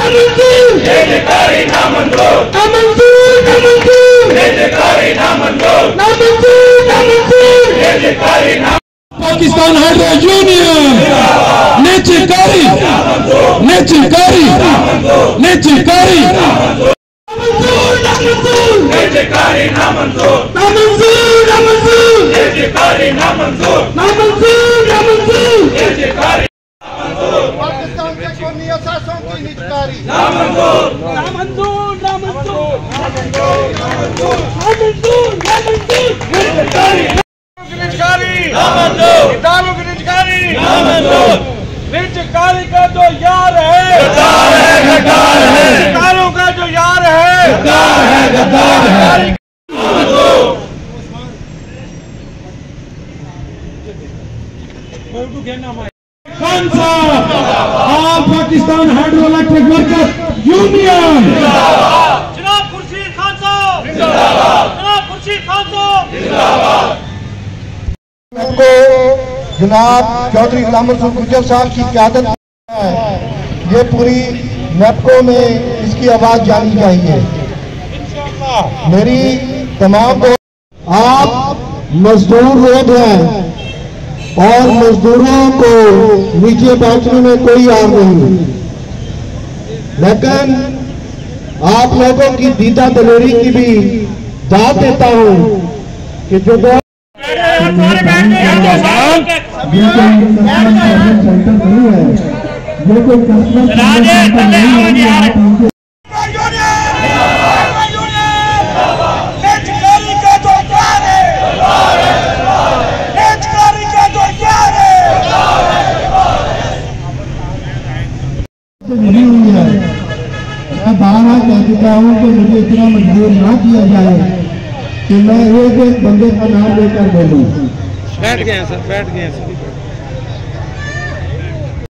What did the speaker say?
Pakistan hydro union नेचकारी नेचकारी नेचकारी पाकिस्तान के कानूनी असासों की निजकारी निजकारी का जो यार है निजकारों का जो यार है खान साहब all Pakistan hydro electric workers union जनाब खुर्शीद खान साहब जनाब खुर्शीद खान साहब को जनाब चौधरी गुलाम गुजर साहब की क़यादत है, ये पूरी मेपको में इसकी आवाज जानी चाहिए। मेरी तमाम आप मजदूर लोग हैं और मजदूरों को नीचे पहुंचने में कोई आर नहीं, लेकिन आप लोगों की दीदा दलेरी की भी दाद देता हूं कि जो सेंटर नहीं है, ये कोई मिली हुई है। मैं बारहा कह चुका हूँ कि मुझे इतना मजबूर ना किया जाए कि मैं एक एक बंदे का नाम लेकर बोलूँ। बैठ गए हैं सर, बैठ गए हैं सर।